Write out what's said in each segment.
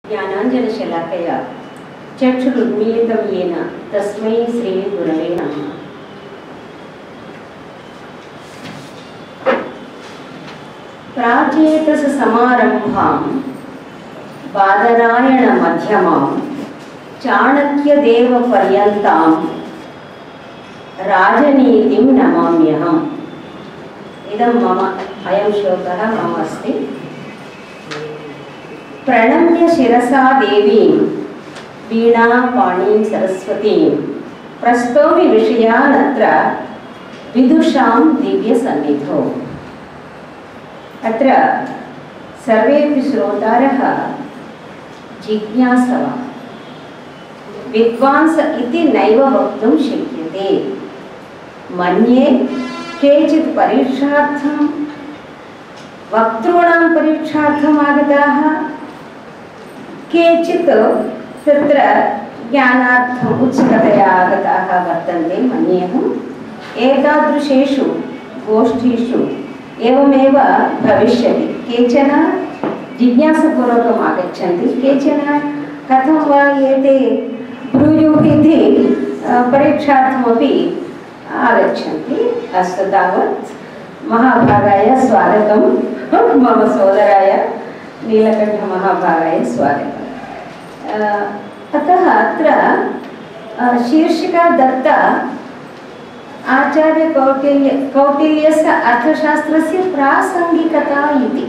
ज्ञानाञ्जनशलाकया चक्षुरुन्मीलितं येन तस्मै श्रीगुरवे नमः। प्राचेतससमारम्भां बादरायणमध्यमां चाणक्यदेवपर्यन्तां राजनीतिं नमाम्यहम्। इदं मम अयं श्लोकः मम अस्ति। प्रणम्य शिरसा देवीं वीणापाणीं सरस्वतीं प्रस्तौमि विषयानत्र विदुषां दिव्यसन्निधौ। अत्र सर्वेपि श्रोतारः जिज्ञासवः विद्वांस इति नैव वक्तुं शक्यते। मन्ये केचित् परीक्षार्थं वक्तॄणां परीक्षार्थम् आगताः, केचित् तत्र ज्ञानार्थम् उत्सुकतया आगताः वर्तन्ते मन्येऽहम्। एतादृशेषु गोष्ठीषु एवमेव भविष्यति। केचन जिज्ञासापूर्वकम् आगच्छन्ति, केचन कथं वा एते ब्रूयुः इति परीक्षार्थमपि आगच्छन्ति। अस्तु, तावत् महाभागाय स्वागतं। मम सोदराय नीलकण्ठमहाभागाय स्वागतम्। अतः अत्र शीर्षिका दत्ता आचार्य कौटिल्यस्य अर्थशास्त्रस्य प्रासङ्गिकता इति।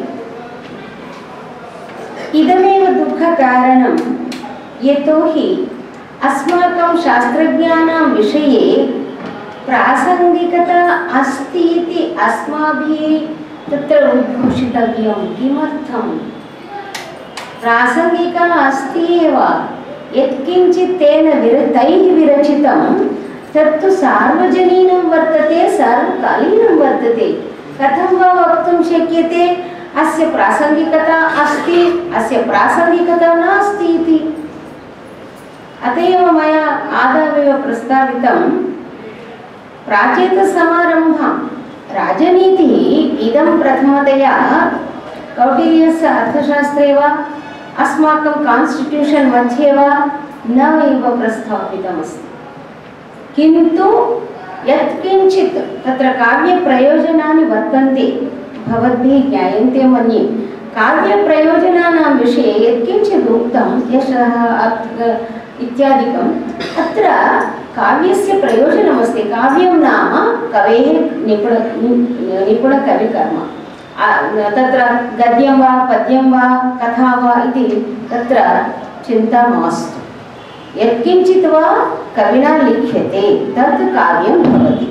इदमेव दुःखकारणं, यतोहि अस्माकं शास्त्रज्ञानां विषये प्रासङ्गिकता अस्ति इति अस्माभिः तत्र उद्घोषितव्यं। किमर्थं? प्रासङ्गिका अस्ति एव। यत्किञ्चित् तेन तैः विरचितं तत्तु सार्वजनीनं वर्तते, सर्वकालीनं वर्तते। कथं वा वक्तुं शक्यते अस्य प्रासङ्गिकता अस्ति, अस्य प्रासङ्गिकता नास्ति इति? अत एव मया आदावेव प्रस्तावितं प्राचेतसमारम्भं राजनीतिः इदं प्रथमतया कौटिल्यस्य अर्थशास्त्रे वा अस्माकं कान्स्टिट्यूशन् मध्ये वा न एव प्रस्थापितमस्ति। किन्तु यत्किञ्चित् तत्र काव्यप्रयोजनानि वर्तन्ते, भवद्भिः ज्ञायन्ते मन्ये। काव्यप्रयोजनानां विषये यत्किञ्चित् उक्तं, यशः इत्यादिकम्, अत्र काव्यस्य प्रयोजनमस्ति। काव्यं नाम कवेः निपुणकविकर्म। तत्र गद्यं वा पद्यं वा कथा वा इति तत्र चिन्ता मास्तु। यत्किञ्चित् वा कविना लिख्यते तत् काव्यं भवति।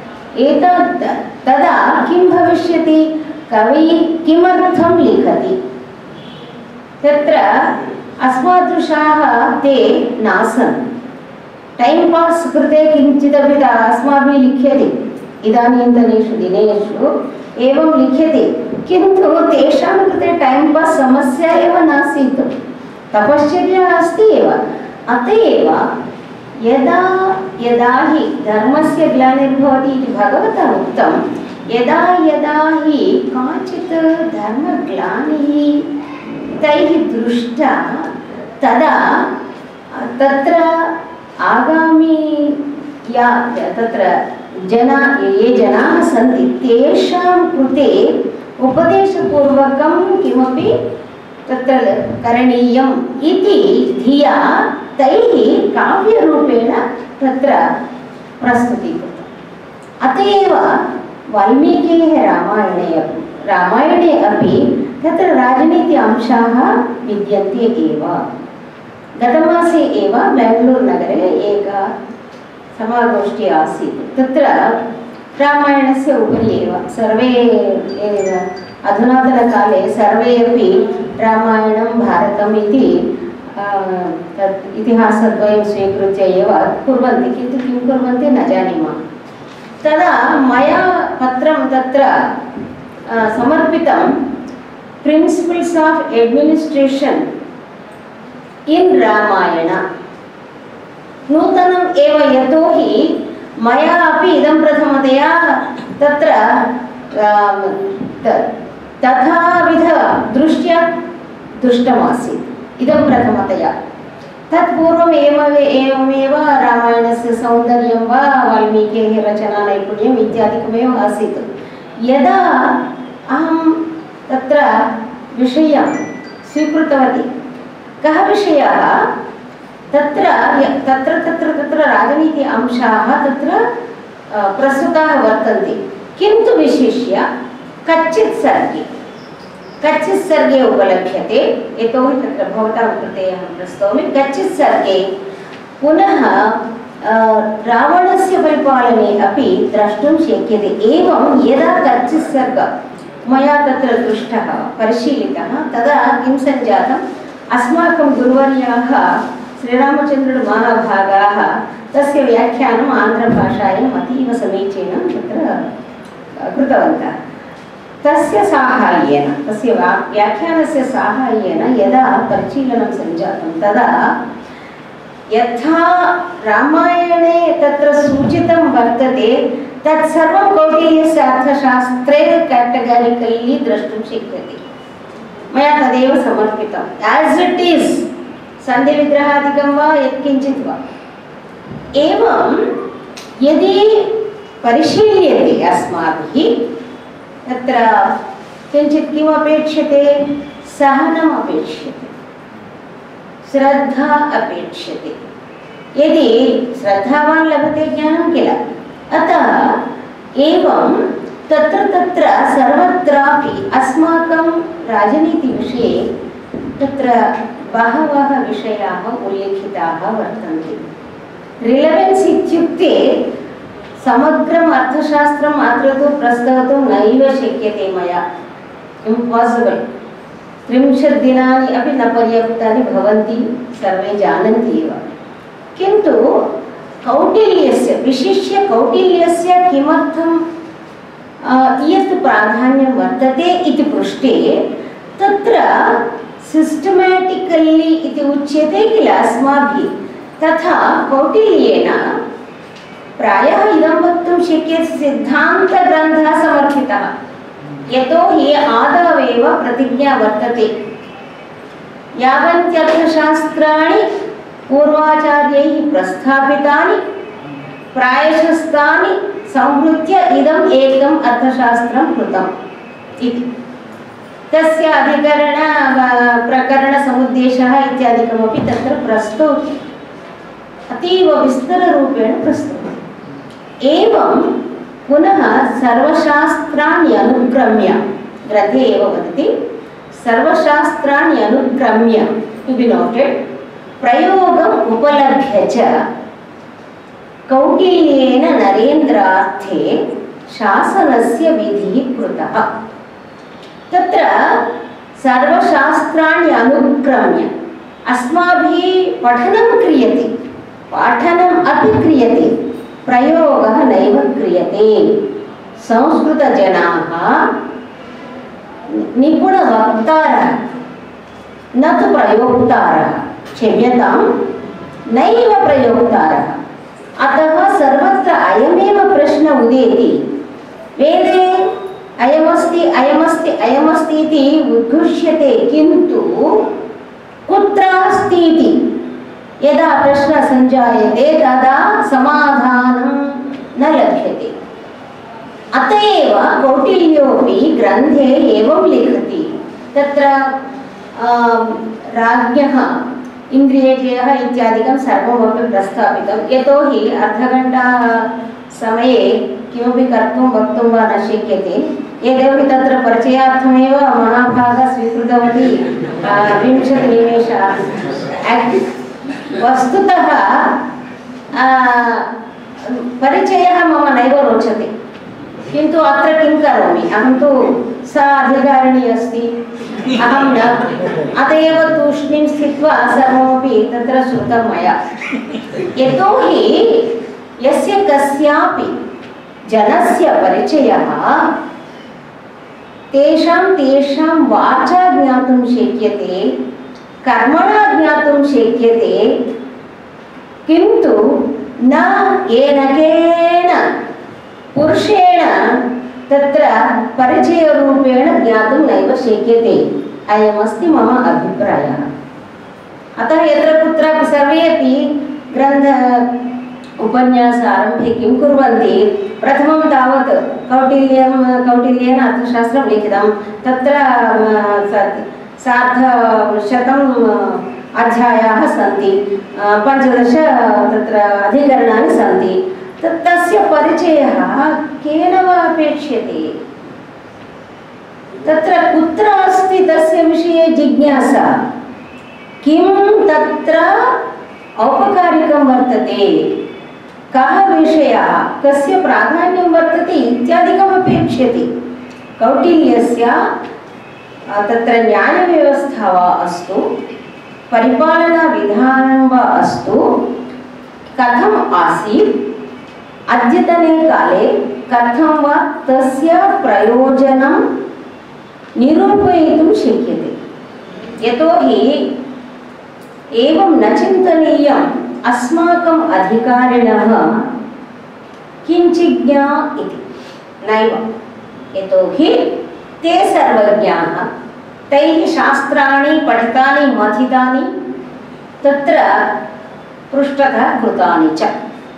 तदा किं भविष्यति? कवि किमर्थं लिखति? तत्र अस्मादृशाः ते नासन्। टैम् पास् कृते किञ्चिदपि अस्माभिः लिख्यते। इदानीन्तनेषु दिनेषु एवं लिख्यते, किन्तु तेषां कृते टैम् पास् समस्या एव नासीत्, तपश्चर्या अस्ति एव। अत एव यदा यदा हि धर्मस्य ग्लानिर्भवति इति भगवता उक्तं, यदा यदा हि काचित् धर्मग्लानिः तैः दृष्टा, तदा तत्र आगामी तत्र ये जनाः सन्ति तेषां कृते उपदेशपूर्वकं किमपि तत्र करणीयम् इति धिया तैः काव्यरूपेण तत्र प्रस्तुतीकृतम्। अत एव वाल्मीकेः रामायणे अपि तत्र राजनीति अंशाः विद्यन्ते एव। गतमासे एव बेङ्गलूरुनगरे एका समागोष्ठी आसीत्। तत्र रामायणस्य उपरि एव सर्वे अधुनातनकाले सर्वे अपि रामायणं भारतम् इति इतिहासद्वयं स्वीकृत्य एव कुर्वन्ति, किन्तु किं कुर्वन्ति न जानीमः। तदा मया पत्रं तत्र समर्पितं, principles of administration in Ramayana. नूतनम् एव, यतोहि मया अपि इदं प्रथमतया तत्र तथाविध दृष्ट्या दृष्टमासीत्। इदं प्रथमतया। तत्पूर्वम् एवमेव रामायणस्य सौन्दर्यं वा वाल्मीकेः रचनानैपुण्यम् इत्यादिकमेव आसीत्। यदा अहं तत्र विषयं स्वीकृतवती, कः विषयः, तत्र राजनीति अंशाः तत्र प्रस्तुताः वर्तन्ते, किन्तु विशिष्य कच्चित् सर्गे उपलभ्यते। यतोहि तत्र भवतां कृते अहं प्रस्तौमि। कच्चित् सर्गे पुनः रावणस्य परिपालने अपि द्रष्टुं शक्यते। एवं यदा कच्चित् सर्ग मया तत्र दृष्टः, परिशीलितः, तदा किं सञ्जातम्, अस्माकं गुरुवर्याः श्रीरामचन्द्रमहाभागाः तस्य व्याख्यानम् आन्ध्रभाषायाम् अतीव समीचीनं तत्र कृतवन्तः। तस्य साहाय्येन, तस्य व्याख्यानस्य साहाय्येन यदा परिशीलनं सञ्जातं, तदा यथा रामायणे तत्र सूचितं वर्तते तत्सर्वं कौटिल्यस्य अर्थशास्त्रे कैटेगरिकली द्रष्टुं शक्यते। मया तदेव समर्पितम्, एस् इट् इस्, सन्धिविग्रहादिकं वा यत्किञ्चित् वा। एवं यदि परिशील्यते अस्माभिः, तत्र किञ्चित् किम् अपेक्ष्यते, सहनम् अपेक्ष्यते, श्रद्धा अपेक्ष्यते। यदि श्रद्धावान् लभते ज्ञानं किल। अतः एवं तत्र सर्वत्रापि अस्माकं राजनीतिविषये तत्र बहवः विषयाः उल्लिखिताः वर्तन्ते। रिलेवेन्स् इत्युक्ते समग्रम् अर्थशास्त्रम् अत्र तु प्रस्तौतुं नैव शक्यते मया, इम्पासिबल्। 30 दिनानि अपि न पर्याप्तानि भवन्ति, सर्वे जानन्ति एव। किन्तु कौटिल्यस्य, विशिष्य कौटिल्यस्य किमर्थं कियत् प्राधान्यं वर्तते इति पृष्टे, तत्र सिस्टमेटिकली इति उच्यते किल अस्माभिः, तथा कौटिल्येन प्रायः इदं वक्तुं शक्यते सिद्धान्तग्रन्थः समर्पितः। यतोहि आदवेव प्रतिज्ञा वर्तते, यावन्त्यर्थशास्त्राणि पूर्वाचार्यैः प्रस्थापितानि प्रायशस्तानि संहृत्य इदम् एकम् अर्थशास्त्रं कृतम् इति। तस्य अधिकरण प्रकरणसमुद्देशः इत्यादिकमपि तत्र प्रस्तौति, अतीव विस्तररूपेण प्रस्तौति। एवं पुनः सर्वशास्त्राणि अनुक्रम्य, ग्रन्थे एव वदति, सर्वशास्त्राणि अनुक्रम्य टु बि नोटेड्, प्रयोगम् उपलभ्य च कौटिल्येन नरेन्द्रार्थे शासनस्य विधिः कृतः। तत्र सर्वशास्त्राणि अनुक्रम्य अस्माभिः पठनं क्रियते, पाठनम् अपि क्रियते, प्रयोगः नैव क्रियते। संस्कृतजनाः निपुणवक्तारः, न तु प्रयोक्तारः, क्षम्यतां, नैव प्रयोक्तारः। अतः सर्वत्र अयमेव प्रश्न उदेति, वेदे अयमस्ति अयमस्ति अयमस्ति इति उद्घोष्यते, किन्तु कुत्र अस्ति इति यदा प्रश्नः सञ्जायते तदा समाधानं न लभ्यते। अत एव कौटिल्योऽपि ग्रन्थे एवं लिखति, तत्र राज्ञः इन्द्रियजयः इत्यादिकं सर्वमपि प्रस्थापितं। यतोहि अर्धघण्टा समये किमपि कर्तुं वक्तुं वा न शक्यते। यतोहि तत्र परिचयार्थमेव महाभागा स्वीकृतवती 20 निमेषाः। वस्तुतः परिचयः मम नैव रोचते, किन्तु अत्र किं करोमि, अहं तु सा अधिकारिणी अस्ति, अहं न। अत एव तूष्णीं स्थित्वा सर्वमपि तत्र श्रुतं मया। यतोहि यस्य कस्यापि जनस्य परिचयः तेषां वाचा ज्ञातुं शक्यते, कर्मणा ज्ञातुं शक्यते, किन्तु न येन केन पुरुषेण तत्र परिचयरूपेण ज्ञातुं नैव शक्यते। अयमस्ति मम अभिप्रायः। अतः यत्र कुत्रापि सर्वे अपि ग्रन्थ उपन्यास आरम्भे किं कुर्वन्ति प्रथमं तावत् कौटिल्येन अर्थशास्त्रं लिखितं तत्र सार्धशतम् अध्यायाः सन्ति 15 तत्र अधिकरणानि सन्ति तस्य परिचयः केन वा अपेक्ष्यते तत्र कुत्र अस्ति तस्य विषये जिज्ञासा किं तत्र औपकारिकं वर्तते कः विषयः कस्य प्राधान्यं वर्तते इत्यादिकम् अपेक्ष्यते कौटिल्यस्य तत्र न्यायव्यवस्था वा अस्तु परिपालनविधानं वा अस्तु कथम् आसीत् अद्यतने काले कथं वा तस्य प्रयोजनं निरूपयितुं शक्यते यतोहि एवं न चिन्तनीयम् अस्माकम् अधिकारिणः किञ्चिज्ञा इति नैव यतोहि ते सर्वज्ञाः तैः शास्त्राणि पठितानि मथितानि तत्र पृष्ठतः कृतानि च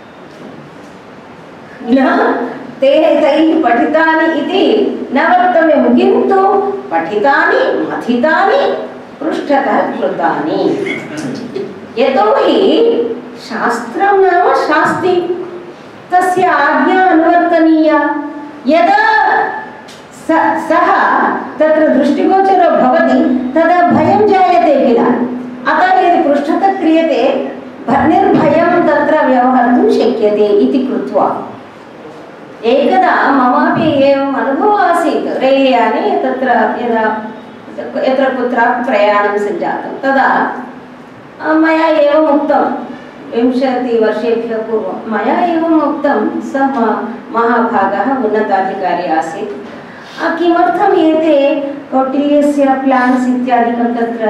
तैः पठितानि इति न वक्तव्यं किन्तु पठितानि मथितानि पृष्ठतः कृतानि यतोहि शास्त्रं नाम शास्ति तस्य आज्ञा अनुवर्तनीया यदा सः तत्र दृष्टिगोचरो भवति तदा भयं जायते किल अतः यदि पृष्ठतः क्रियते निर्भयं तत्र व्यवहर्तुं शक्यते इति कृत्वा एकदा ममापि एवम् अनुभवः आसीत् रैल्याने तत्र यत्र कुत्रापि प्रयाणं सञ्जातं तदा मया एवम् उक्तं 20 वर्षेभ्यः पूर्वं मया एवम् उक्तं सः महाभागः उन्नताधिकारी आसीत् किमर्थम् एते कौटिल्यस्य प्लान्स् इत्यादिकं तत्र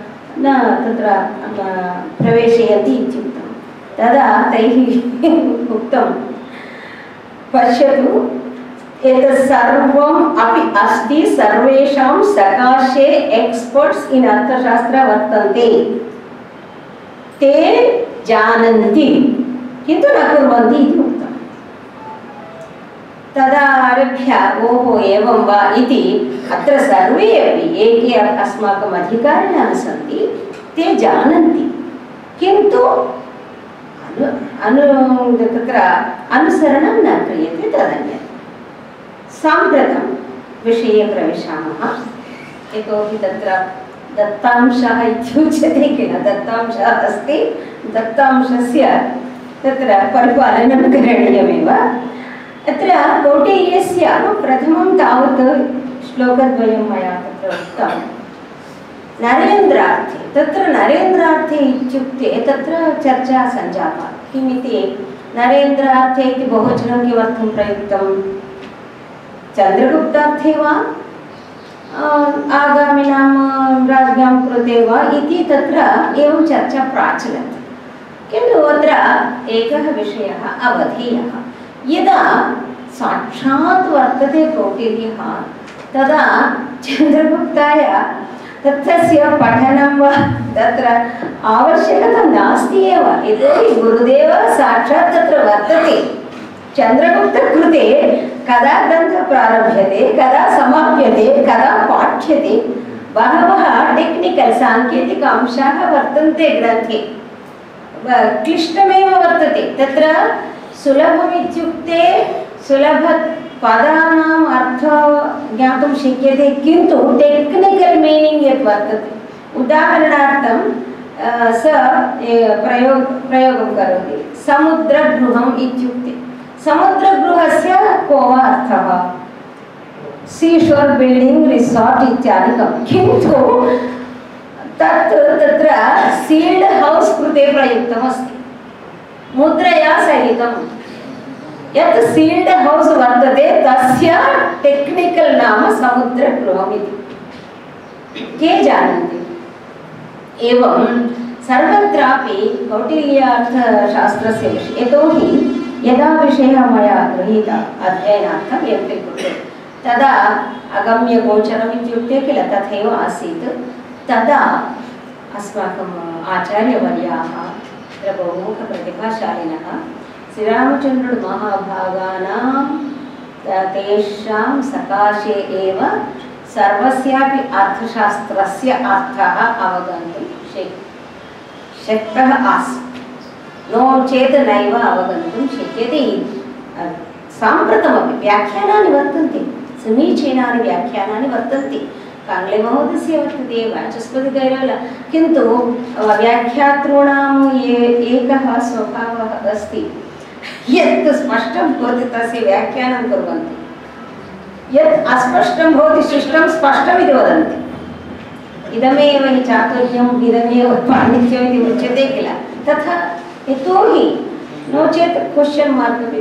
प्रवेशयन्ति इत्युक्तं तदा तैः उक्तं पश्यतु एतत् सर्वम् अपि अस्ति सर्वेषां सकाशे एक्स्पर्ट्स् इन् अर्थशास्त्र वर्तन्ते ते जानन्ति किन्तु न कुर्वन्ति इति उक्तं तदा आरभ्य ओहो एवं वा इति अत्र सर्वे अपि ये अस्माकम् अधिकारिणः सन्ति ते जानन्ति किन्तु तत्र अनुसरणं न क्रियते तदन्यत् साम्प्रतं विषये प्रविशामः यतोहि तत्र दत्तांशः इत्युच्यते किल दत्तांशः अस्ति दत्तांशस्य तत्र परिपालनं करणीयमेव अत्र कौटिल्यस्य प्रथमं तावत् श्लोकद्वयं मया तत्र उक्तं नरेन्द्रार्थे तत्र नरेन्द्रार्थे इत्युक्ते तत्र चर्चा सञ्जाता किमिति नरेन्द्रार्थे इति बहुवचनं किमर्थं प्रयुक्तं चन्द्रगुप्तार्थे वा आगामिनां राज्ञां कृते वा इति तत्र एवं चर्चा प्राचलत् किन्तु अत्र एकः विषयः अवधेयः यदा साक्षात् वर्तते कौटिल्यः तदा चन्द्रगुप्ताय तस्य पठनं वा तत्र आवश्यकता नास्ति एव यतोहि गुरुदेवः साक्षात् तत्र वर्तते चन्द्रगुप्तकृते कदा ग्रन्थः प्रारभ्यते कदा समाप्यते कदा पाठ्यते बहवः टेक्निकल् साङ्केतिक अंशाः वर्तन्ते ग्रन्थे क्लिष्टमेव वर्तते तत्र सुलभमित्युक्ते सुलभपदानाम् अर्थः ज्ञातुं शक्यते किन्तु टेक्निकल् मीनिङ्ग् यत् वर्तते उदाहरणार्थं प्रयोगं करोति समुद्रगृहम् इत्युक्ते समुद्रगृहस्य को वा अर्थः सीशोर् बिल्डिङ्ग् रिसार्ट् इत्यादिकं किन्तु तत्र सील्ड् हौस् कृते प्रयुक्तमस्ति मुद्रया सहितं यत् सील्ड् हौस् वर्तते तस्य टेक्निकल् नाम समुद्रगृहम् इति के जानन्ति एवं सर्वत्रापि कौटिल्यार्थशास्त्रस्य विषये यतोहि यदा विषयः मया गृहीतः अध्ययनार्थं यत्र कृते तदा अगम्यगोचरम् इत्युक्ते किल तथैव आसीत् तदा अस्माकम् आचार्यवर्याः बहुमुखप्रतिभाशालिनः श्रीरामचन्द्रुడు महाभागानां तेषां सकाशे एव सर्वस्यापि अर्थशास्त्रस्य अर्थः अवगन्तुं शक्तः आसीत्। नो चेत् नैव अवगन्तुं शक्यते। साम्प्रतमपि व्याख्यानानि वर्तन्ते, समीचीनानि व्याख्यानानि वर्तन्ते। काङ्ग्ले महोदयस्य वर्तते, वाचस्पतिकैरल, किन्तु व्याख्यातॄणां एकः स्वभावः अस्ति, यत् स्पष्टं भवति तस्य व्याख्यानं कुर्वन्ति, यत् अस्पष्टं भवति शिष्टं स्पष्टमिति वदन्ति। इदमेव हि चातुर्यम्, इदमेव पाण्डित्यम् इति उच्यते किल, तथा यतोहि नो चेत् क्वश्चन् मार्क् अपि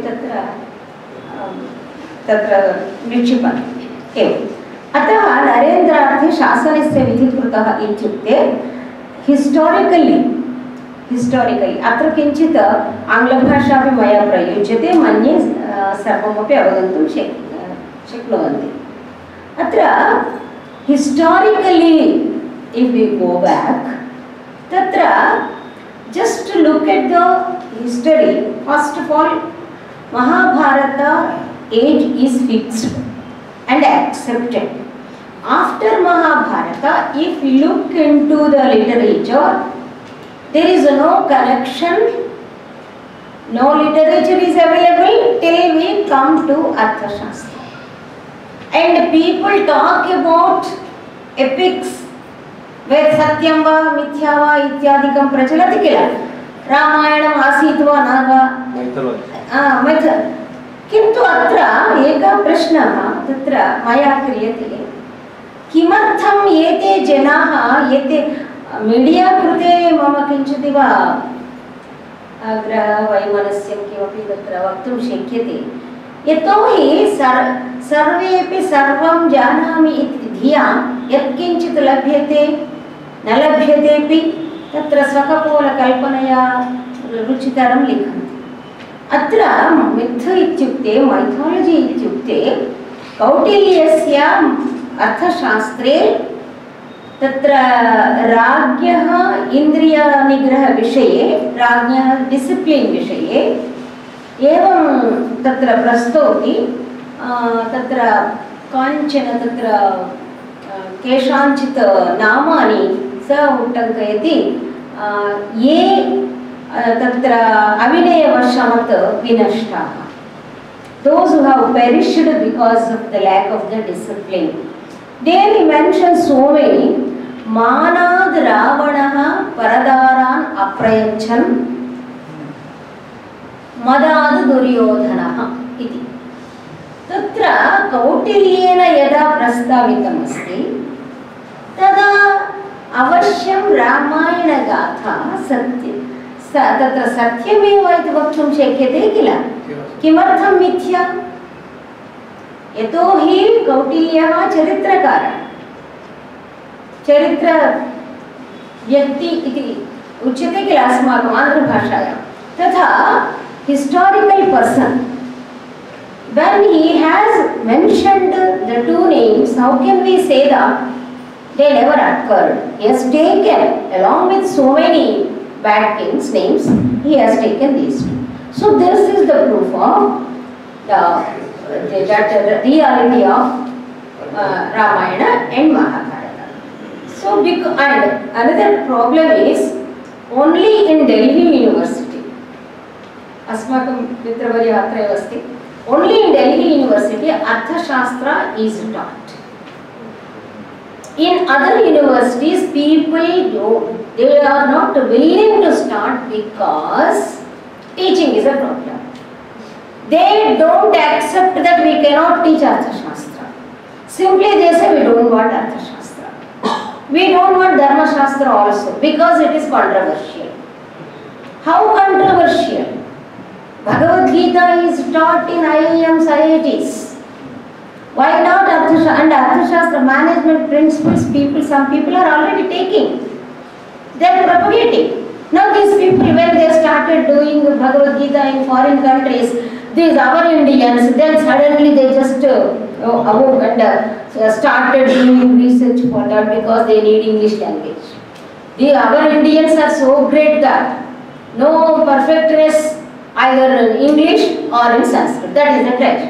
तत्र निक्षिपन्ति एवम्। अतः नरेन्द्रार्थे शासनस्य विधिकृतः इत्युक्ते हिस्टोरिकली अत्र किञ्चित् आङ्ग्लभाषापि मया प्रयुज्यते, मन्ये सर्वमपि अवगन्तुं शक्नुवन्ति। अत्र हिस्टोरिकली इफ् वी गो बैक्, तत्र just look at the history. First of all, Mahabharata age is fixed and accepted. After Mahabharata, if we look into the literature, there is no connection, no literature is available till we come to Arthasastram. And people talk about epics where satyam va mithya va ityadikam prachalati kila, रामायणम् आसीत् वा न वा, किन्तु अत्र एकः प्रश्नः तत्र मया क्रियते, किमर्थम् एते जनाः एते मीडिया कृते मम किञ्चिदिव ग्रहवैमनस्यं किमपि तत्र वक्तुं शक्यते, यतोहि सर्वेपि सर्वं जानामि इति धिया यत्किञ्चित् लभ्यते न लभ्यतेपि तत्र स्वकपोलकल्पनया रुचिकरं लिखन्ति। अत्र मिथ् इत्युक्ते मैथालजि इत्युक्ते कौटिल्यस्य अर्थशास्त्रे तत्र राज्ञः इन्द्रियनिग्रहविषये, राज्ञः डिसिप्लिन् विषये एवं तत्र प्रस्तौति। तत्र काञ्चन तत्र केषाञ्चित् नामानि स उट्टङ्कयति, ये तत्र अविनयवशात् विनष्टाः, those who have perished because of the lack of the discipline. There he mentions so many. मानाद रावणः परदारान् अप्रयच्छन् मदाद दुर्योधनः इति। तत्र कौटिल्येन यदा प्रस्तावितमस्ति तदा अवश्यं रामायणगाथा तत्र सत्यमेव इति वक्तुं शक्यते किल। किमर्थं मिथ्या? यतोहि कौटिल्यः चरित्रकारः, चरित्र व्यक्ति इति उच्यते किल अस्माकम् आन्ध्रभाषायां, तथा historical person. When he has mentioned the two names, how can we say that they never occurred? He has taken, along with so many bad kings' names, he has taken these two. So this is the proof of the reality of Ramayana and Mahabharata. So and another problem is only in Delhi University. Asmakam mitravarya atraiva asti. Only in Delhi University Arthashastra is taught. In other universities, they are not willing to start because teaching is a problem. They don't accept that we cannot teach Arthashastra. Simply they say we don't want Arthashastra. We don't want Dharma Shastra also because it is controversial. How controversial? Bhagavad Gita is taught in IIMs, IITs. Why not Arthashastra? And Arthashastra management principles, some people are already taking. They are propagating. Now these people, when they started doing Bhagavad Gita in foreign countries, these our Indians, then suddenly they just awoke and started doing research for that because they need English language. Our Indians are so great that no perfectness either in English or in Sanskrit. That is the tragedy.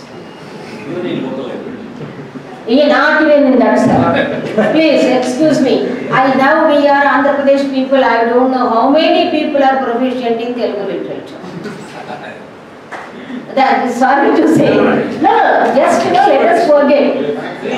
Not even in that sir. Please excuse me. Now we are Andhra Pradesh people. I don't know how many people are proficient in Telugu literature. That is sorry to say. No, just let us forget.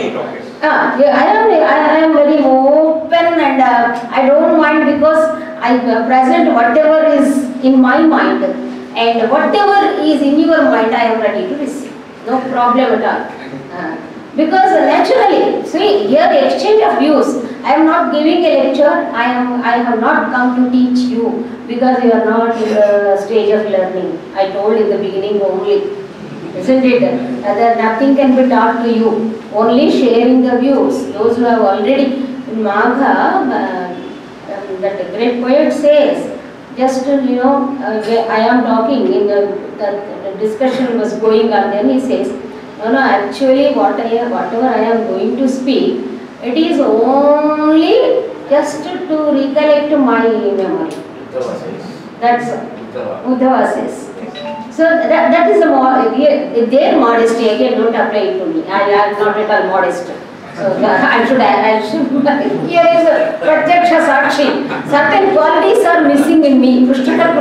I am very open and I don't mind because I present whatever is in my mind and whatever is in your mind I am ready to receive. No problem at all. Because naturally, see here exchange of views. I am not giving a lecture. I have not come to teach you because you are not in the stage of learning. I told in the beginning only, isn't it? That nothing can be taught to you. Only sharing the views. Those who have already in Magha, that great poet says, just I am talking in the discussion was going on. Then he says, no, actually whatever I am going to speak, it is only just to recollect my memory. That's Uddhava says. So that is their modesty. Again, don't apply it to me. I am not at all modest. So I should here is a Pratyaksha Sakshi. Certain qualities are missing in me. Prushtata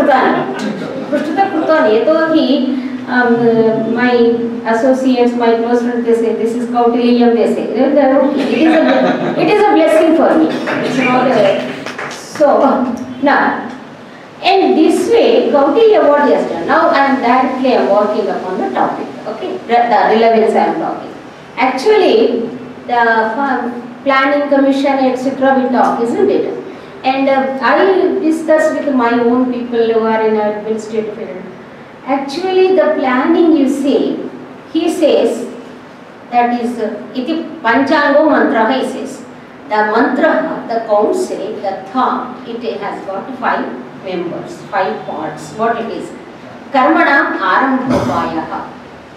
Krutani. My associates, my close friends, they say this is koutilya. They say it is a blessing for me. It's not so now. And this way, Kautilya what he has done. Now I am working upon the topic. Okay, the relevance I am talking. Actually, the planning commission, etc. we talk, isn't it? And I discuss with my own people who are in administrative field. Actually, the planning you see, he says that is iti panchango mantra. He says the mantra, the council, the thought, it has got 5 members, 5 parts. What it is? Karmana arambhopayaha,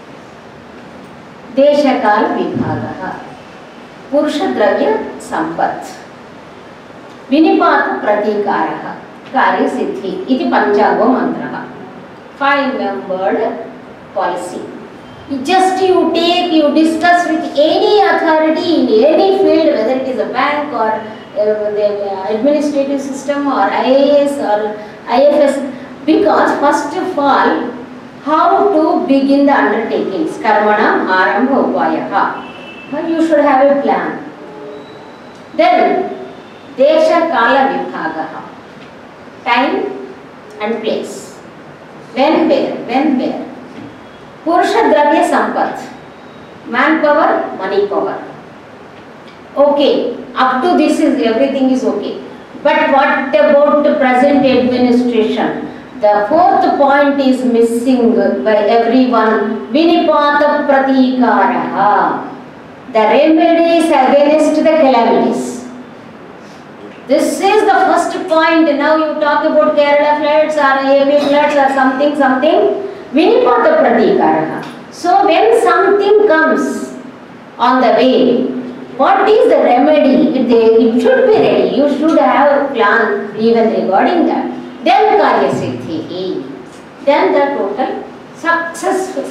deshakal vibhagaha, purusha dravya sampat, vinipata pratikaraha, karya siddhi. Iti panchango mantra. 5-membered policy. You discuss with any authority in any field, whether it is a bank or the administrative system or IAS or IFS, because first of all, how to begin the undertakings. Karmana arambha upayaha. You should have a plan. Then, desha kala vibhagaha. Time and place. When where? Purusha dravya sampat. Manpower, money power. Okay, up to this is everything is okay. But what about the present administration? The 4th point is missing by everyone. Vinipata pratikaraha. The remedies against the calamities. This is the first point. Now you talk about Kerala floods or AP floods or something. Vinipata pratikaraha. So when something comes on the way, what is the remedy? It should be ready. You should have a plan even regarding that. Then karya siddhi. Then the total success of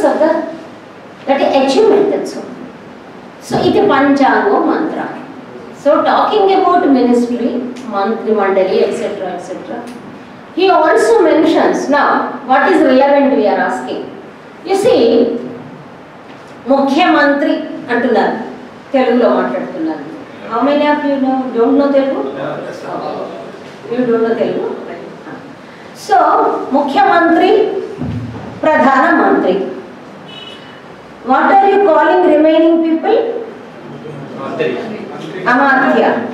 that achievement. That's all. So iti panchango mantra. So talking about ministry, mantri mandali, etc. He also mentions, now what is relevant we are asking. You see, Mukhya Mantri antunar, Telugulo maatladutunnaru. How many of you don't know Telugu? You don't know Telugu? So, Mukhya Mantri, Pradhana Mantri. What are you calling remaining people? Amatya.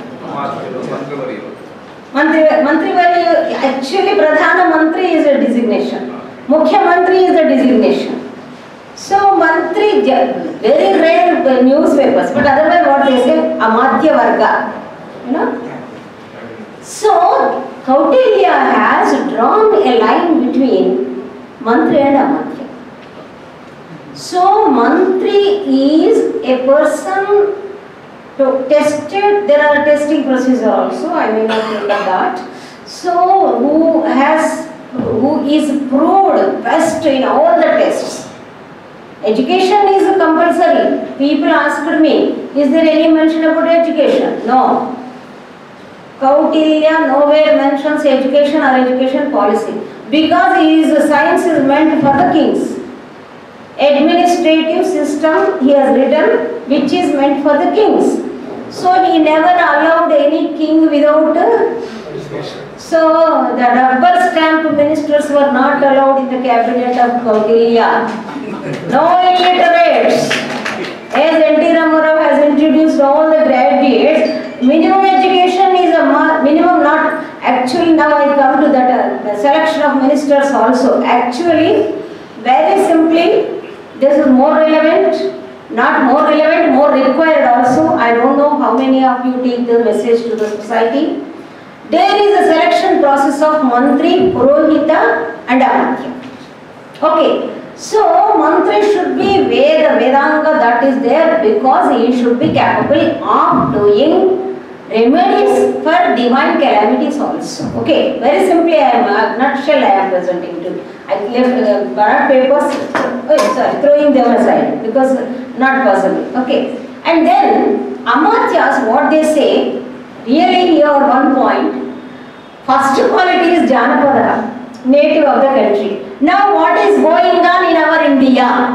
Mantri, actually Pradhana Mantri is a designation. Mukhya Mantri is a designation. So Mantri, very rare newspapers, but otherwise what they say, Amatya Varga. So Kautilya has drawn a line between Mantri and Amatya. So Mantri is a person So tested, there are testing procedures also, I may not remember that. So who is proved best in all the tests? Education is compulsory. People asked me, is there any mention about education? No. Koutilya nowhere mentions education or education policy because his science is meant for the kings. Administrative system he has written which is meant for the kings. So he never allowed any king without. So the rubber stamp ministers were not allowed in the cabinet of Koutilya. No illiterates. As N.T. Ramarao has introduced all the graduates, minimum education is a minimum, not actually. Now I come to that the selection of ministers also. Actually, very simply, this is more relevant, not more relevant, more required also. I don't know how many of you take the message to the society. There is a selection process of Mantri, Purohita and Amatya. Okay. So, Mantri should be Vedanga that is there because he should be capable of doing remedies for divine calamities also. Okay, very simply I am, nutshell I am presenting to you. I left ballot papers, throwing them aside because not possible. Okay, and then Amatyas, what they say, really here one point, first quality is Janapada, native of the country. Now what is going on in our India?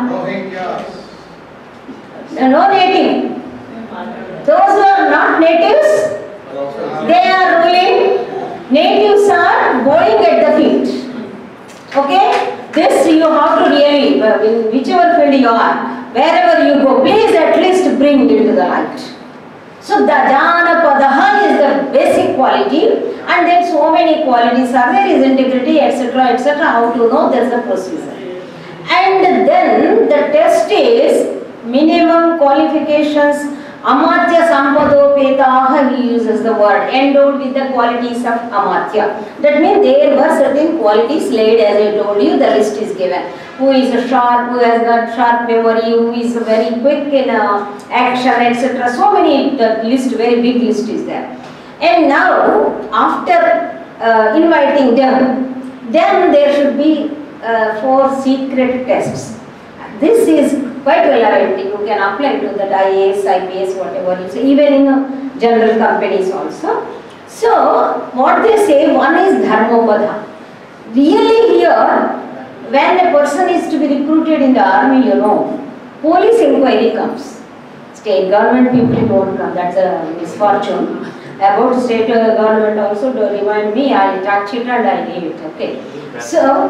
No native. Those who are not natives, they are ruling. Natives are going at the feet. Okay? This you have to really, in whichever field you are, wherever you go, please at least bring it to the light. So the Janapadaha is the basic quality, and then so many qualities are there, is integrity, etc., how to know, there is a procedure. And then the test is minimum qualifications. Amatya Sampadopetaha, he uses the word, endowed with the qualities of Amatya. That means there were certain qualities laid, as I told you, the list is given. Who is sharp, who has got sharp memory, who is very quick in action, etc. So many, the list, very big list is there. And now, after inviting them, then there should be 4 secret tests. This is quite relevant. You can apply to that IAS, IPS, whatever you say, even in general companies also. So, what they say, one is Dharmopada. Really here, when a person is to be recruited in the army, you know, police inquiry comes. State government people don't come, that's a misfortune. About state government also, to remind me, I will touch it and I leave it, okay. So,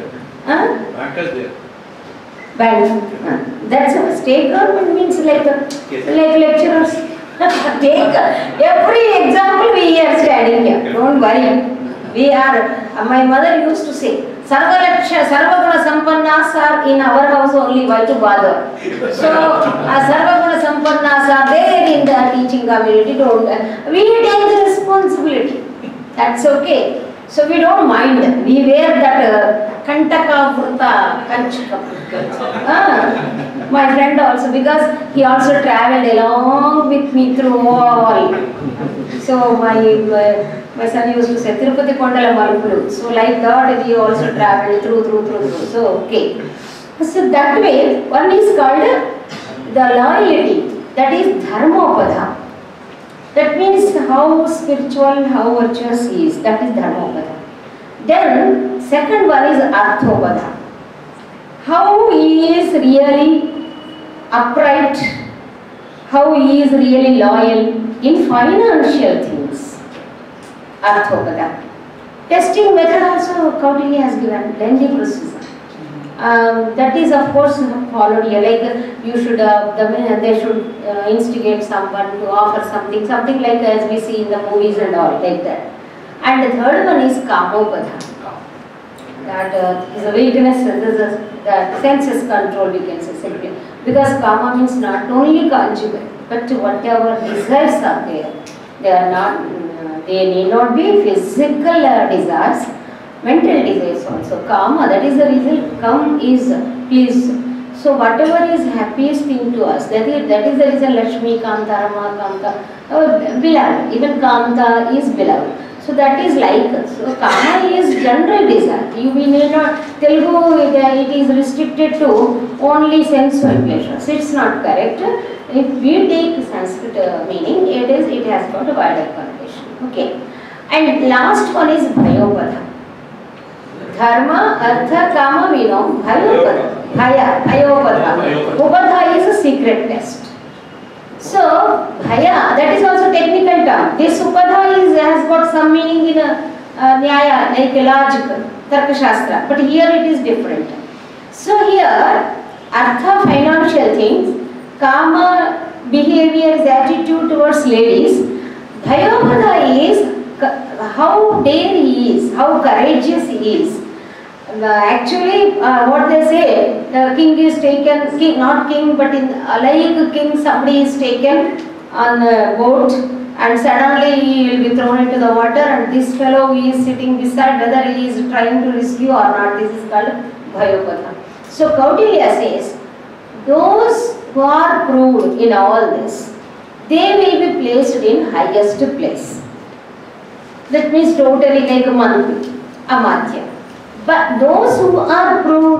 bank. That's a state government means like lecturers. Take every example we are studying here. Don't worry. We are. My mother used to say, Sarvaguna Sampannas are in our house only. Why to bother? So Sarvaguna Sampannas are there in the teaching community. Don't. We take the responsibility. That's okay. So we don't mind. We wear that Kantaka Vrta Kanchaka. My friend also, because he also travelled along with me through all. So my son used to say Tirupati Kondala Malpulu. So like that we also travelled through. So okay. So that way one is called the loyalty. That is Dharmopada. That means how spiritual, how virtuous he is. That is Dharmopada. Then second one is Arthopada. How he is really upright, how he is really loyal in financial things. Arthopada. Testing method also Kautilya has given, lengthy procedure. That is of course followed here, like you should, they should instigate someone to offer something like as we see in the movies and all, like that. And the third one is Kamopada. That is a weakness, the senses control we can say simply. Because Kama means not only conjugal, but whatever desires are there. They are not, they need not be physical desires, mental desires also. Kama, that is the reason come is please. So whatever is happiest thing to us, that is the reason Lakshmi, Kanta, Rama, Kanta, beloved. Even Kanta is beloved. So that is like us. So Kama is general desire. You may not, Telugu it is restricted to only sensual pleasures. It's not correct. If we take Sanskrit meaning, it has got a wider connotation. Okay. And last one is Bhayopada. Dharma, Artha, Kama, we know. Bhayopada. Bhayopada. Upadha is a secret test. So, Bhaya, that is also technical term. This Upadha has got some meaning in Nyaya, like logic, Tarka Shastra. But here it is different. So here, Artha, financial things, Kama, behavior, attitude towards ladies. Bhayopada is how dare he is, how courageous he is. Actually, what they say, the king is taken, not king, but in like king, somebody is taken on a boat and suddenly he will be thrown into the water, and this fellow he is sitting beside, whether he is trying to rescue or not. This is called Bhayopada. So Kautilya says, those who are proved in all this, they will be placed in highest place. That means totally like a mantri, amadhya. But those who are proved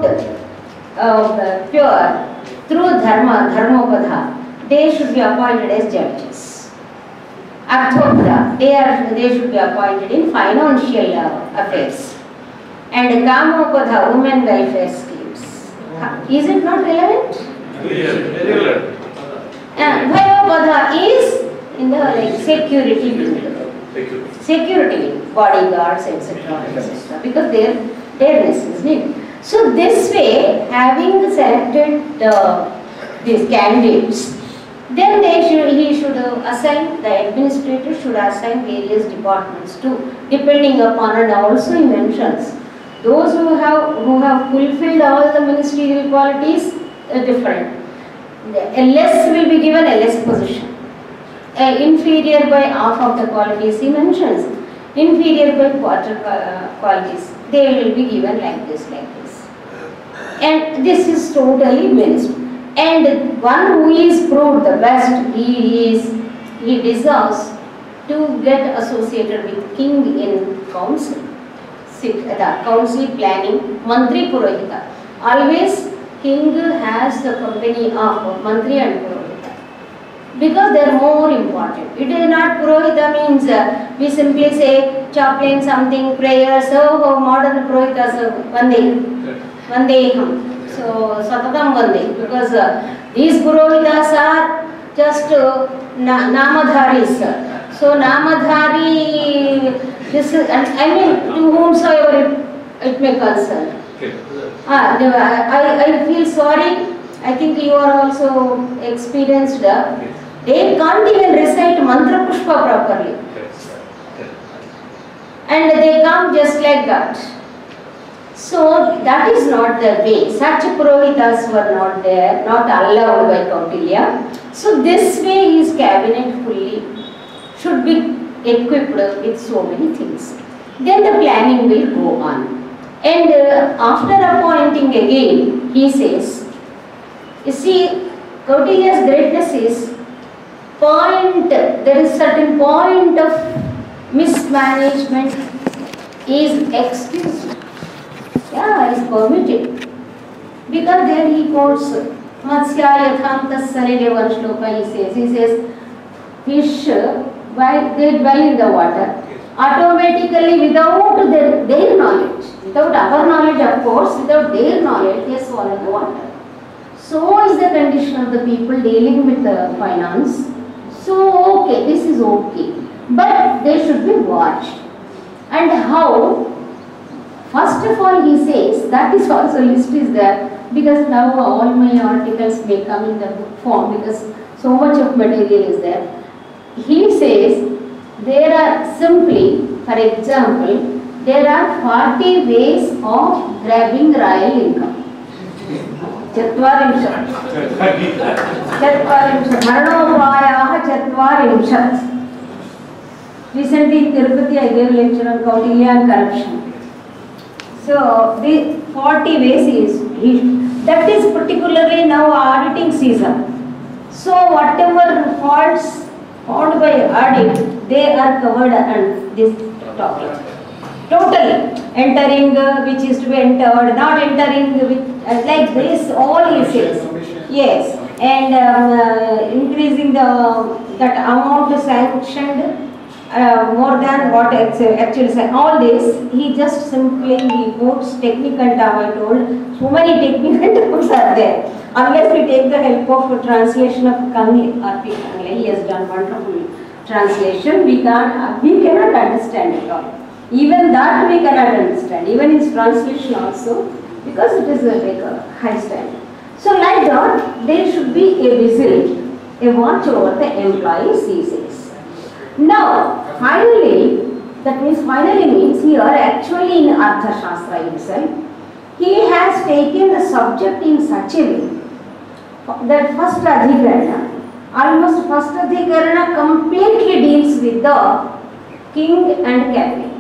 pure through dharmopada, they should be appointed as judges. Arthopada, they should be appointed in financial affairs. And kamopada, women welfare schemes. Is it not relevant? Very relevant. Bhayopada is in the like security wing. Security wing, bodyguards, etc. Because their is needed. So this way, having selected these candidates, then he should assign, the administrator should assign various departments too, depending upon, and also he mentions those who have fulfilled all the ministerial qualities, different. A less will be given a less position. Inferior by half of the qualities he mentions. Inferior by quarter qualities, they will be given like this. And this is totally ministry. And one who is proved the best, he deserves to get associated with king in council. The council planning, mantri purohita. Always king has the company of mantri and purohita, because they are more important. It is not purohita means we simply say chaplain something, prayers, modern purohitas vandeham. So satatam vande, because these purohitas are just namadharis. So namadhari, this is, I mean, to whomsoever it may concern. I feel sorry. I think you are also experienced. They can't even recite mantra pushpa properly. And they come just like that. So that is not the way. Such purohitas were not there, not allowed by Kautilya. So this way his cabinet fully should be equipped with so many things. Then the planning will go on. And after appointing again, he says, you see, Kautilya's greatness is there is certain point of mismanagement is excused. Yeah, is permitted. Because there he quotes Matsya Yatham Tassalile one shloka, he says, fish, while they dwell in the water, automatically without their knowledge, without our knowledge of course, without their knowledge, they swallow the water. So is the condition of the people dealing with the finance. So okay, this is okay, but they should be watched. And how? First of all, he says, that is also list is there, because now all my articles may come in the book form because so much of material is there. He says there are simply, for example, there are 40 ways of grabbing royal income. Chatvarimshat. Maranopayah Chatvarimshat. Recently in Tirupati I gave a lecture on Kautilya and corruption. So the 40 ways is That is particularly now auditing season. So whatever faults found by audit, they are covered under this topic. Totally entering which is to be entered, not entering with like this, all he says. Yes, and increasing that amount sanctioned more than what actually said. All this he just simply quotes technical term. I told so many technical terms are there. Unless we take the help of translation of Kangle, R.P. Kangle, he has done wonderful translation. We cannot understand it all. Even that we cannot understand. Even his translation also, because it is like a high standard. So like that, there should be a vigil, a watch over the employees, he says. Now, finally, that means finally means here actually in Arthasastram himself, he has taken the subject in such a way that first Adhikarana, almost first Adhikarana completely deals with the king and cabinet,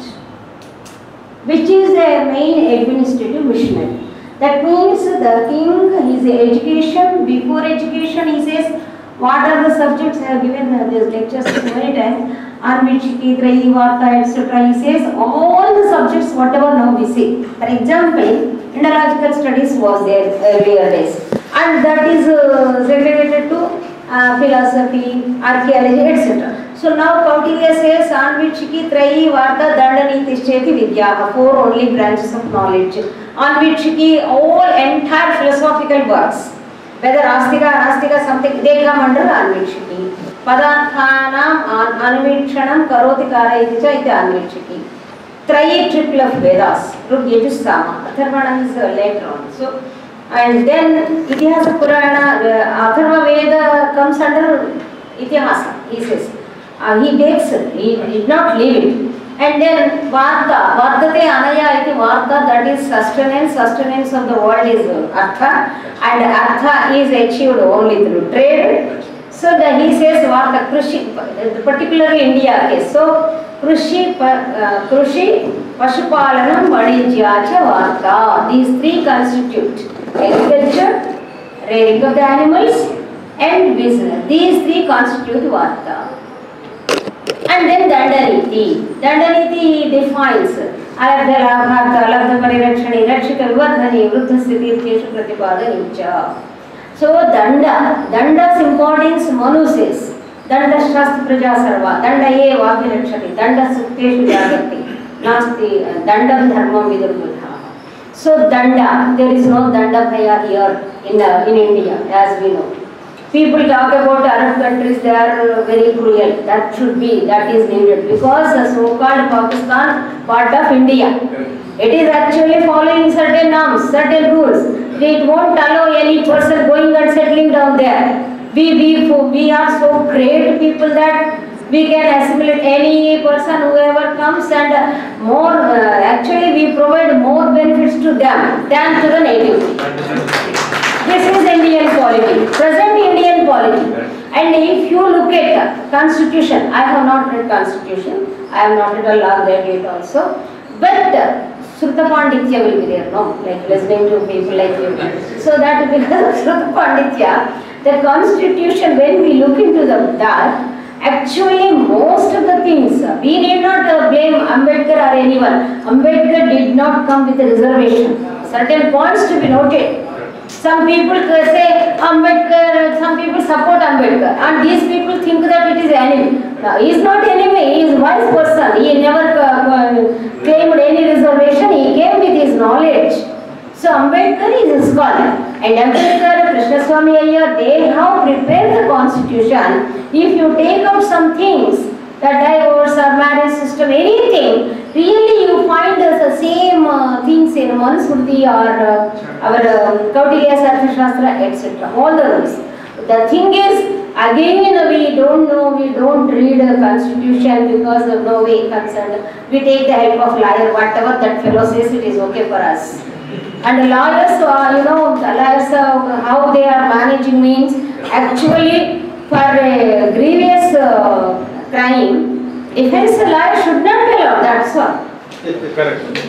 which is a main administrative missionary. That means the king, his education, before education he says, what are the subjects? I have given these lectures so many times, Anvichiki, Trayi, Varta, etc. He says all the subjects whatever now we see. For example, Indological studies was there earlier days, and that is segregated to philosophy, archaeology, etc. So now Koutilya says Anvichiki, Trayi, Varta, Dandaniti, Sheti, Vidya, four only branches of knowledge. Anvichiki, all entire philosophical works, whether Astika, Anastika, something, they come under Anvichiki. Padarthanam, Anvikshanam, Karoti Karayiticha, iti Anvichiki. Trayi, triple of Vedas, Rug, Yajus, Sama. Atharvana is later on. So, and then Itihasa Purana, Atharva Veda comes under Itihasa, he says. He takes it, he did not leave it. And then Varta, Vartate Anaya iti Varta, that is sustenance, sustenance of the world is Artha, and Artha is achieved only through trade. So that he says Varta, Krushi, particularly India case. So Krushi, Pashupalanam, Vanijyacha, Varta, these three constitute agriculture, rearing of the animals, and business. These three constitute Varta. And then Dandaniti. Dandaniti defines Aladha Labhartha, Aladha Parirakshani, Rakshika Vivardhani, Vruddha Sthiti, Keshu Pratipadani cha. So Danda's importance Manu says, Danda Shastra Praja Sarva, Danda Ye Vaki Rakshati, Danda Sukteshu Jagati, Nasti, Dandam Dharmam Vidurvudha. So Danda, there is no Danda Bhaya here in India, as we know. People talk about Arab countries, they are very cruel. That should be, that is needed, because the so-called Pakistan part of India. It is actually following certain norms, certain rules. It won't allow any person going and settling down there. We are so great people that we can assimilate any person whoever comes, and more actually we provide more benefits to them than to the native. This is Indian polity, present Indian polity. And if you look at Constitution, I have not read Constitution, I have not read a law graduate also, but Sruta Panditya will be there, no? Like listening to people like you. So that because of Sruta Panditya, the Constitution, when we look into that, actually most of the things, we need not blame Ambedkar or anyone. Ambedkar did not come with a reservation. Certain points to be noted. Some people say Ambedkar, some people support Ambedkar, and these people think that it is enemy. Now, he is not enemy, he is a wise person. He never claimed any reservation, he came with his knowledge. So Ambedkar is a scholar, and Ambedkar, Krishna Swami Iyer, they have prepared the constitution. If you take out some things, the divorce or marriage system, anything, really you find the same things in Manusmriti or our Kautilya's Arthasastram, etc. All the rules. The thing is, again we don't know, we don't read the constitution because of no way concerned. We take the help of lawyer, whatever that fellow says, it is okay for us. And lawyers, lawyers, how they are managing means, actually for a grievous crime, defense lawyer should not be allowed, that's all. Correct.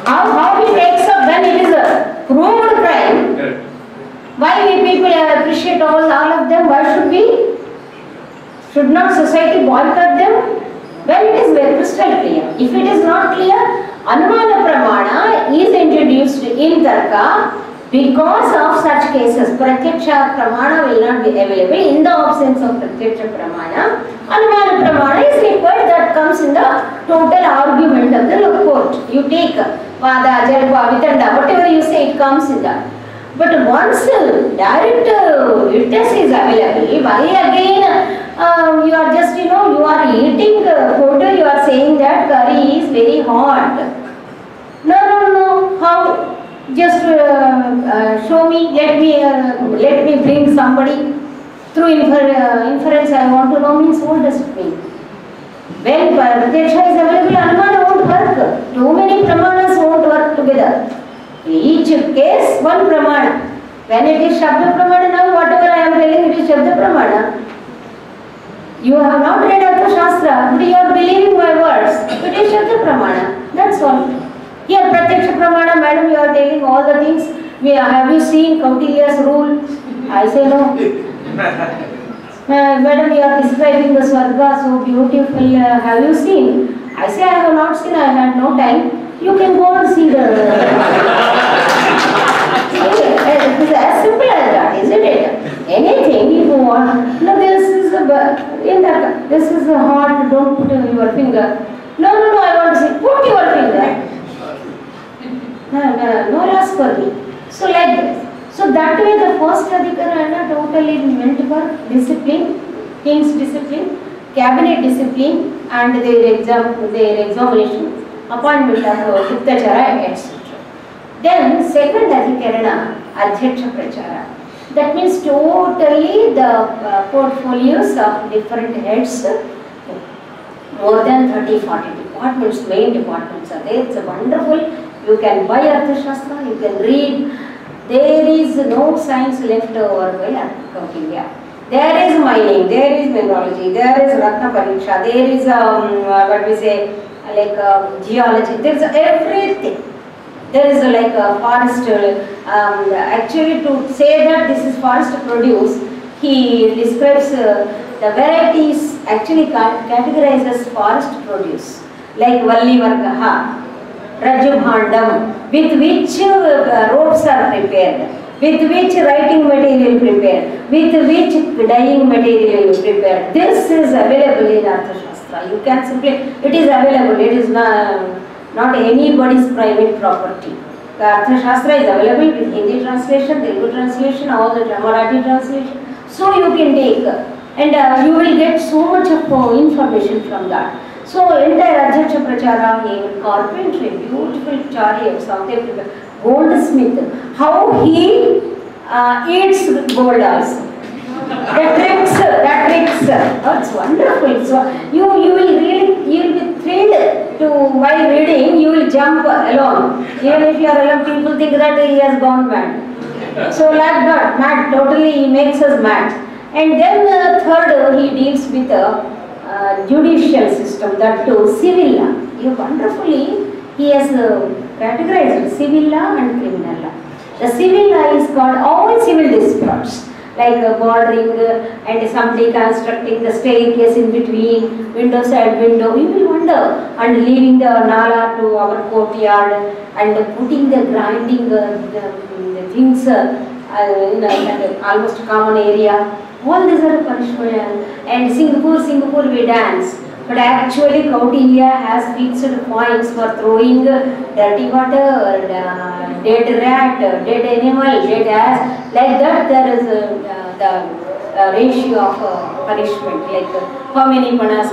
How he takes up when it is a proved crime? Correct. Why we people appreciate all of them? Why should we? Should not society boycott them? When it is very crystal clear. If it is not clear, Anumana Pramana is introduced in Tarka because of such cases. Pratyaksha Pramana will not be available. In the absence of Pratyaksha Pramana, Anumana Pramana is required. That comes in the total argument of the court. You take Vada, Jalpa, Vitanda, whatever you say, it comes in that. But once direct witness is available, why again you are just, you are eating food, you are saying that curry is very hot. No. How? Just show me, let me bring somebody. Through inference I want to know means what does it mean? When Pratyaksha is available, Anumana won't work. Too many Pramanas won't work together. Each case, one Pramana. When it is Shabda Pramana, now whatever I am telling, it is Shabda Pramana. You have not read Arthasastram, but you are believing my words. It is Shabda Pramana. That's all. Here, Pratyaksha Pramana, madam, you are telling all the things. Have you seen Kautilya's rule? I say no. Madam, you are describing the Swarga so beautiful. Have you seen? I say I have not seen. I had no time. You can go and see the. It is as simple as that, isn't it? Anything you want. No, this is a hot. Don't put your finger. No. I want to say, put your finger. No loss for me. So like this. So that way the first Adhikarana totally meant for discipline, king's discipline, cabinet discipline, and their examination, appointment of Guttachara, etc. Then second Adhikarana, Adhyaksha Prachara. That means totally the portfolios of different heads, more than 30-40 departments, main departments are there. It's a wonderful. You can buy Arthashastra, you can read. There is no science left over by Koutilya. There is mining, there is mineralogy, there is Ratna Pariksha, there is geology, there is everything. There is like a forest, actually to say that this is forest produce, he describes the varieties, actually categorizes forest produce, like Valli Vargaha, Rajubhandam, with which ropes are prepared, with which writing material prepared, with which dyeing material prepared. This is available in Arthashastra. You can simply, it is available, it is not anybody's private property. The Arthashastra is available with Hindi translation, Telugu translation, all the Marathi translation. So you can take, and you will get so much of information from that. So entire Adhyaksha Prachara, even carpentry, beautiful chariots, South Africa, goldsmith, how he eats gold also. That tricks, oh, it's wonderful. So you will be thrilled to while reading. You will jump along. Even if you are alone, people think that he has gone mad. So like that, mad, totally he makes us mad. And then third, he deals with judicial system, that too, civil law. You wonderfully, he has categorized civil law and criminal law. The civil law is called all civil disputes, like bordering and somebody constructing the staircase in between, window side window. You will wonder, and leaving the nala to our courtyard and putting the grinding the things in almost common area. All these are punishment. And Singapore we dance. But actually Koutilya has fixed points for throwing dirty water, dead rat, dead animal, dead ass. Like that there is the ratio of punishment. Like how many panas.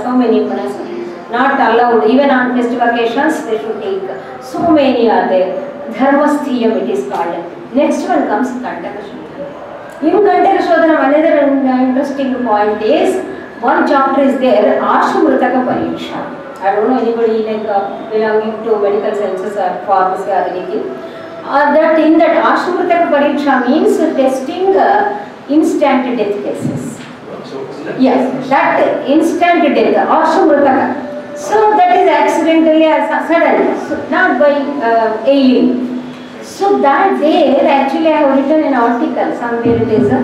Not allowed. Even on festival occasions they should take. So many are there. Dharmasthiyam it is called. Next one comes Kantaka. In Kantaka Shodhanam, another interesting point is, one chapter is there, Ashumritaka Pariksha. I don't know anybody like belonging to medical sciences or pharmacy or anything. That in that Ashumritaka Pariksha means testing instant death cases. Yes, that instant death, Ashumritaka. So that is accidentally sudden, so not by ailing. So that there actually I have written an article somewhere it is.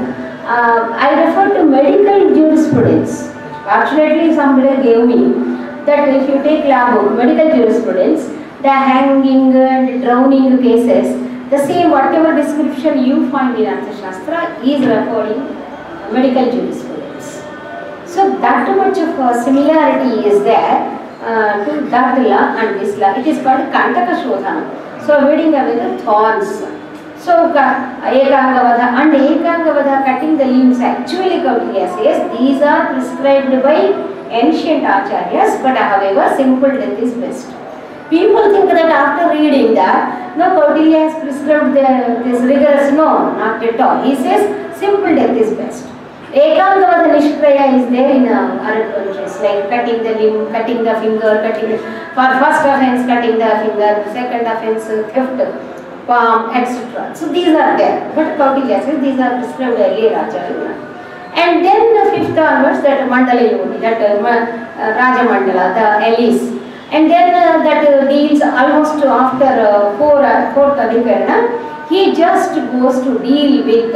I refer to medical jurisprudence. Fortunately somebody gave me that if you take law book, medical jurisprudence, the hanging and drowning cases, the same whatever description you find in Arthasastra is recording medical jurisprudence. So that much of a similarity is there to that law and this law. It is called Kantaka Shodhana. So weeding away the thorns. So Ekangavadha and Ekangavadha cutting the limbs actually Koutilya says these are prescribed by ancient acharyas, but however simple death is best. People think that after reading that, no, Koutilya has prescribed this rigorous, no, not at all. He says simple death is best. Ekangavadha Nishkraya is there in other countries, like cutting the limb, cutting the finger, for first offense cutting the finger, second offense theft, palm, etc. So these are there. But Koutilya says these are prescribed earlier acharya. And then the fifth onwards, that Mandala Yoni, that Raja Mandala, the Elise. And then that deals almost after fourth Adhikarana, he just goes to deal with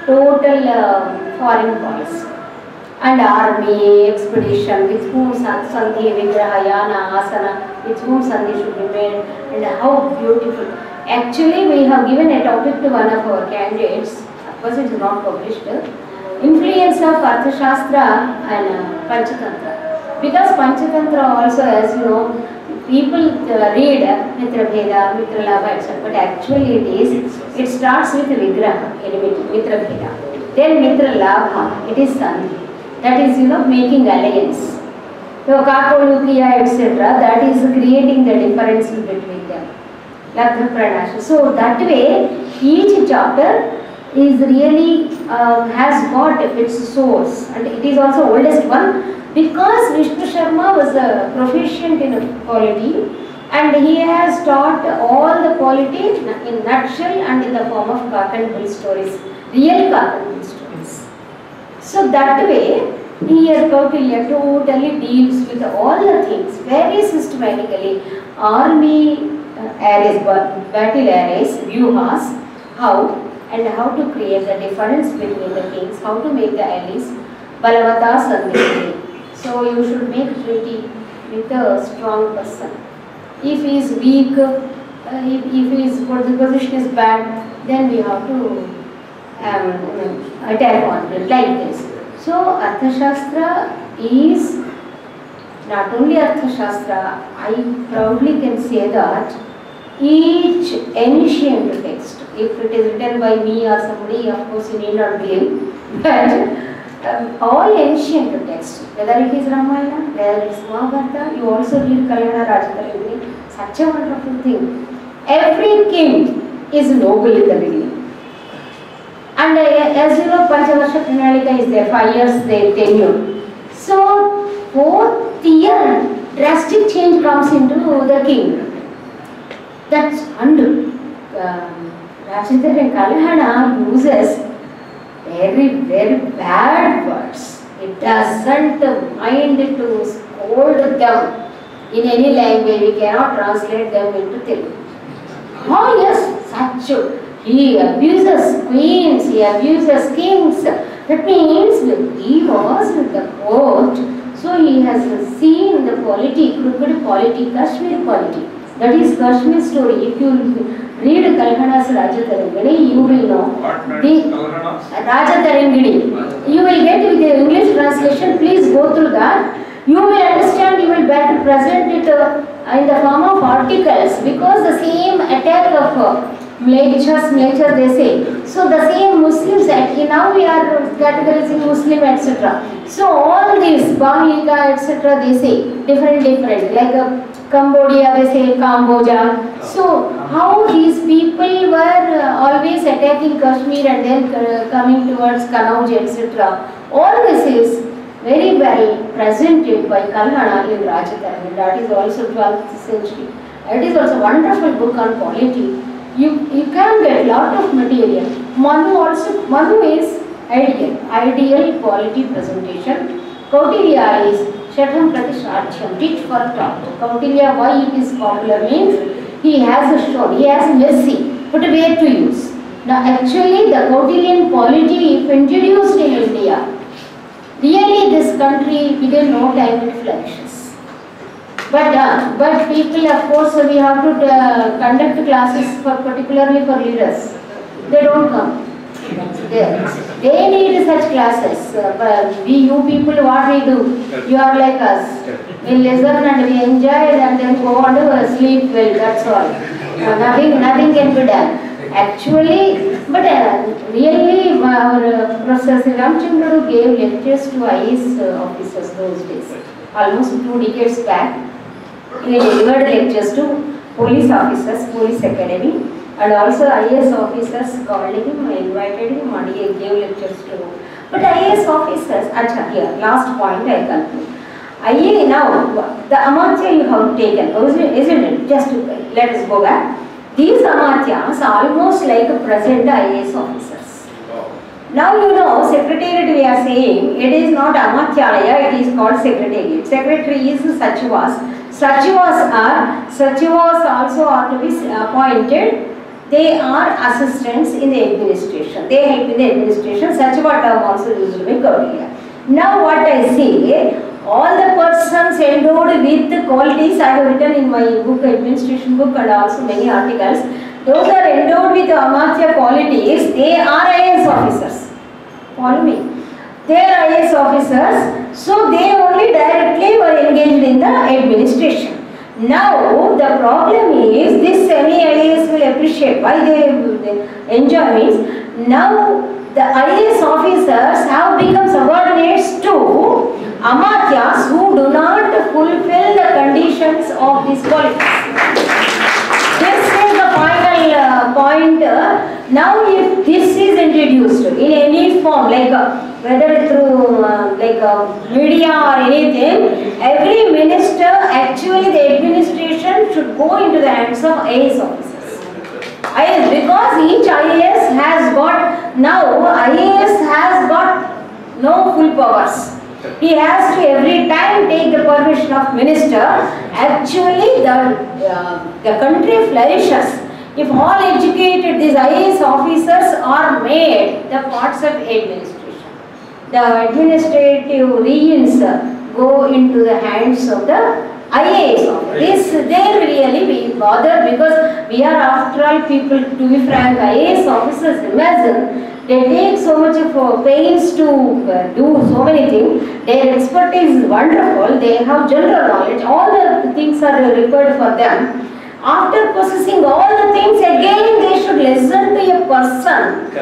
total foreign policy and army, expedition, with whom Sandhi, Vigraha, Yana, Asana, with whom Sandhi should be made, and how beautiful. Actually, we have given a topic to one of our candidates, of course it is not published, influence of Arthashastra and Panchatantra. Because Panchatantra also, as you know, people read Mitra Bheda, Mitra Labha, etc. But actually it starts with Vigraha, enmity, Mitra Bheda. Then Mitra Labha, it is Sandhi. That is, you know, making alliance. So Kakolukiya, etc. That is creating the difference between them. Labdha Pranasha. So that way, each chapter is really has got its source, and it is also oldest one because Vishnu Sharma was a proficient in polity and he has taught all the polity in nutshell and in the form of cock and bull stories, real cock and bull stories. So that way, here Koutilya totally deals with all the things very systematically, army arrays, battle arrays, vyuhas, how and how to create the difference between the kings, how to make the allies, balavata sandhi. So you should make treaty with a strong person. If he is weak, if his position is bad, then we have to attack on it like this. So Arthashastra is not only Arthashastra, I proudly can say that each ancient text, if it is written by me or somebody, of course you need not believe, but all ancient texts, whether it is Ramayana, whether it is Mahabharata, you also read Kalyana Rajatarangini, such a wonderful thing. Every king is noble in the beginning. And as you know, Panchavarsha Pranalika is there, 5 years their tenure. So, 4th year, drastic change comes into the king. That's undo. Rajendra and Kalahana uses very, very bad words. It doesn't mind to scold them in any language. We cannot translate them into Telugu. Oh yes, such. He abuses queens, he abuses kings. That means he was with the court. So he has seen the polity, crooked polity, Kashmir polity. That is Kashmir story. If you read Kalhana's Rajatarangini, you will know. Rajatarangini. You will get with the English translation. Please go through that. You will understand, you will better present it in the form of articles, because the same attack of mlechas they say. So the same Muslims, now we are categorizing Muslim, etc. So all these Bahlika, etc. they say different, like Cambodia they say Cambodia. So how these people were always attacking Kashmir and then coming towards Kanauj, etc. All this is very well presented by Kalhana in Rajatarangini. That is also 12th century. It is also a wonderful book on polity. You can get lot of material. Manu is ideal polity presentation. Koutilya is Shatam Pratisharchyam, tit for tat. Kautilya, why it is popular means he has shown, he has mercy, but where to use. Now actually the Kautilian polity, if introduced in India, really this country within no time it flourishes. But people, of course, we have to conduct classes for particularly for leaders. They don't come. They need such classes. But you people, what we do? You are like us. We listen and we enjoy and then go on to sleep well. That's all. Nothing can be done. Actually, but really, our Professor Ramchandra gave lectures to IAS officers those days, almost 2 decades back. He delivered lectures to police officers, Police Academy, and also IAS officers called him, invited him, and he gave lectures to him. But IAS officers, here, last point I conclude. IA now, the amartya you have taken, isn't it? Just let us go back. These amatyas are almost like present IAS officers. Now you know, secretariat we are saying, it is not amatyalaya, it is called secretariat. Secretary is Sachivas. Sachivas also are to be appointed. They are assistants in the administration. They help in the administration. Sachiva term also used to be Kautiliya. Now what I say, all the persons endowed with qualities I have written in my book, administration book, and also many articles. Those are endowed with amartya qualities. They are IAS officers. Follow me. They are IAS officers. So they only directly were engaged in the administration. Now the problem is this any IAS will appreciate. Why they enjoy means now the IAS officers have become subordinates to amatyas who do not fulfill the conditions of these qualities. This is the final point. Now if this is introduced in any form, like whether through media or anything, every minister, actually the administration should go into the hands of IAS officers. IAS, because each IAS has got, now IAS has got no full powers. He has to every time take the permission of minister. Actually the country flourishes if all educated, these IAS officers are made the parts of administration. The administrative reins go into the hands of the IAS officers. They really be bothered because we are after all people, to be frank, IAS officers, imagine, they take so much of pains to do so many things. Their expertise is wonderful. They have general knowledge. All the things are required for them. After possessing all the things, again they should listen to a person.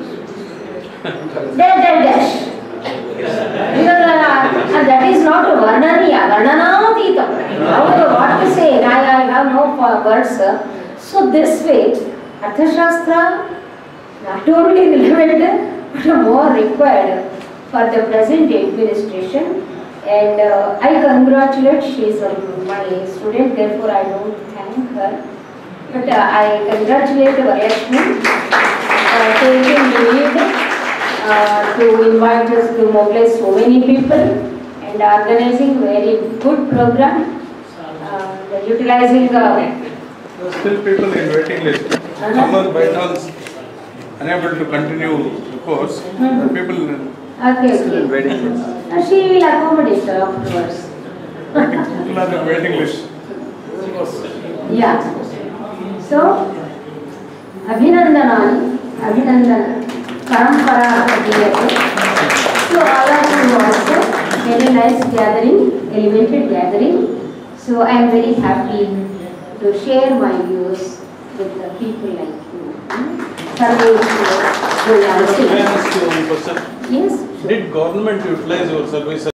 Dash. And that is not a varnaniya, varnanatitam. What to say? I have no words. So this way, Arthasastram not only relevant but more required for the present administration. And I congratulate, she is my student, therefore I don't thank her. But I congratulate Varashmi for taking the lead to invite us to mobilize so many people and organizing very good program, utilizing still people in waiting list. Someone by chance unable to continue the course. The people okay. waiting list. She will accommodate afterwards. People are in waiting list. Yeah. So, Abhinandana, Parampara Adiyate. So, all of you also, very nice gathering, elevated gathering. So, I am very happy to share my views with the people like you. May I ask you one question? Yes. Did government utilize your service